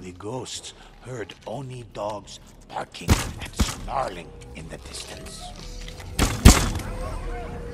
The ghosts heard Oni dogs barking and snarling in the distance.